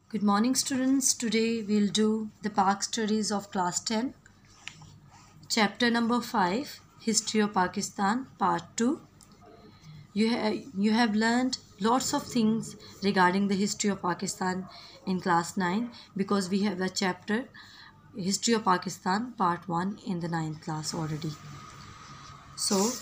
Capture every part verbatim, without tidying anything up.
Good morning, students. Today we'll do the Pak studies of class ten, chapter number five, History of Pakistan, part two. You, ha- you have learned lots of things regarding the history of Pakistan in class nine because we have a chapter, History of Pakistan, part one, in the ninth class already. So,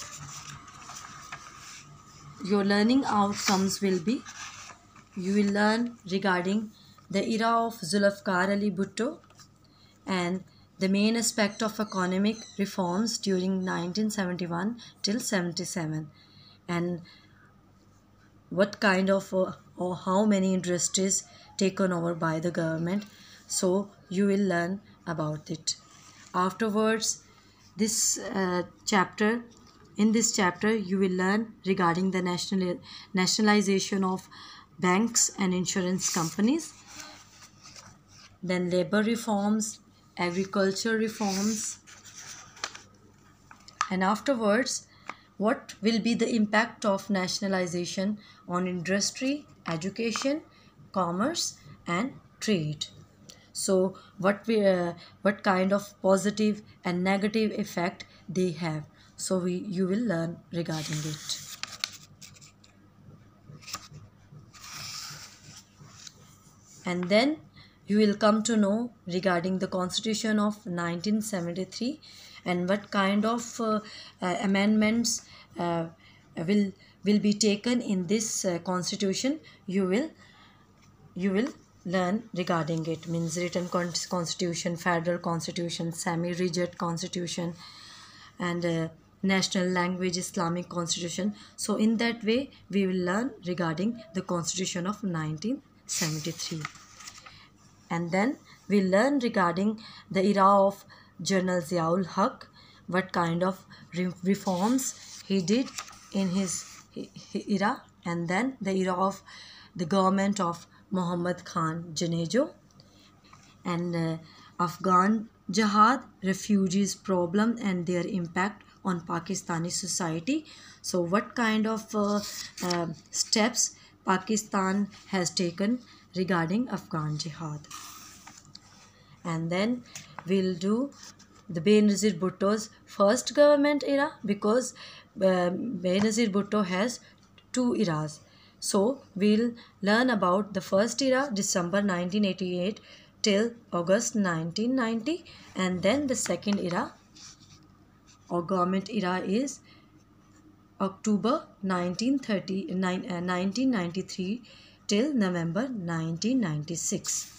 your learning outcomes will be you will learn regarding the era of Zulfikar Ali Bhutto and the main aspect of economic reforms during nineteen seventy-one till seventy-seven, and what kind of uh, or how many industries taken over by the government. So you will learn about it. Afterwards, this uh, chapter in this chapter you will learn regarding the national nationalization of banks and insurance companies, then labor reforms, agriculture reforms, and afterwards what will be the impact of nationalization on industry, education, commerce, and trade. So what we uh, what kind of positive and negative effect they have, so we you will learn regarding it. And then you will come to know regarding the constitution of nineteen seventy-three and what kind of uh, uh, amendments uh, will will be taken in this uh, constitution. You will you will learn regarding it, means written constitution, federal constitution, semi-rigid constitution, and uh, national language Islamic constitution. So in that way we will learn regarding the constitution of nineteen seventy-three. And then we learn regarding the era of General Ziaul Haq, what kind of re reforms he did in his era, and then the era of the government of Muhammad Khan Janejo, and uh, Afghan Jihad, refugees problem and their impact on Pakistani society. So what kind of uh, uh, steps Pakistan has taken regarding Afghan Jihad. And then we'll do the Benazir Bhutto's first government era, because uh, Benazir Bhutto has two eras. So we'll learn about the first era, December nineteen eighty-eight till August nineteen ninety, and then the second era or government era is October nineteen thirty, uh, nineteen ninety-three till November nineteen ninety-six.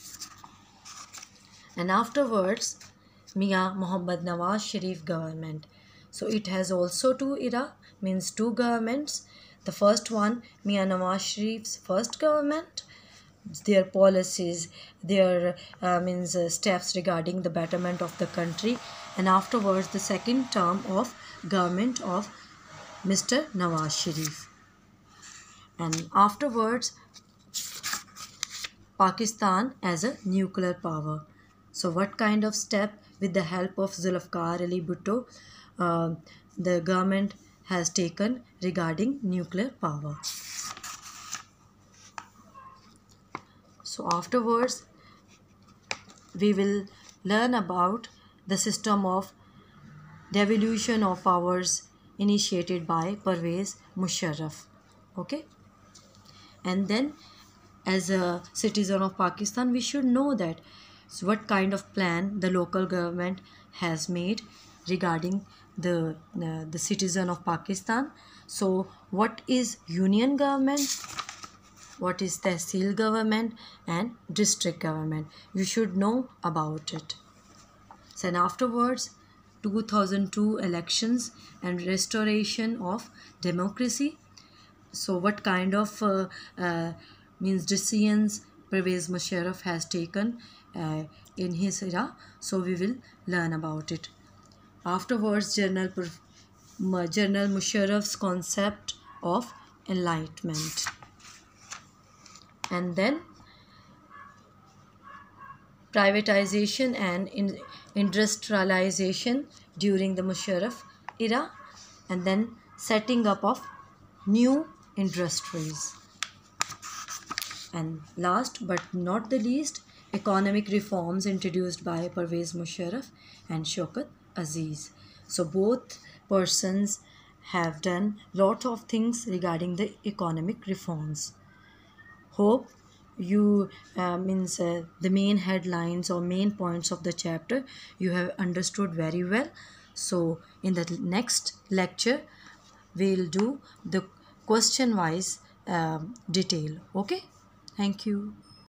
And afterwards Mia Muhammad Nawaz Sharif government. So it has also two era, means two governments. The first one, Mia Nawaz Sharif's first government, their policies, their uh, means uh, steps regarding the betterment of the country, and afterwards the second term of government of Mister Nawaz Sharif. And afterwards Pakistan as a nuclear power. So what kind of step, with the help of Zulfikar Ali Bhutto, uh, the government has taken regarding nuclear power. So afterwards we will learn about the system of devolution of powers initiated by Pervez Musharraf. Okay, and then as a citizen of Pakistan we should know that so what kind of plan the local government has made regarding the uh, the citizen of Pakistan. So what is union government, what is tehsil government, and district government, you should know about it. So and afterwards two thousand two elections and restoration of democracy. So what kind of uh, uh, means decisions Pervez Musharraf has taken uh, in his era, so we will learn about it. Afterwards General General Musharraf's concept of enlightenment, and then privatization and in industrialization during the Musharraf era, and then setting up of new industries. And last but not the least, economic reforms introduced by Pervez Musharraf and Shaukat Aziz. So both persons have done lot of things regarding the economic reforms. Hope you uh, means uh, the main headlines or main points of the chapter you have understood very well. So in the next lecture we'll do the question wise um, detail. Okay, thank you.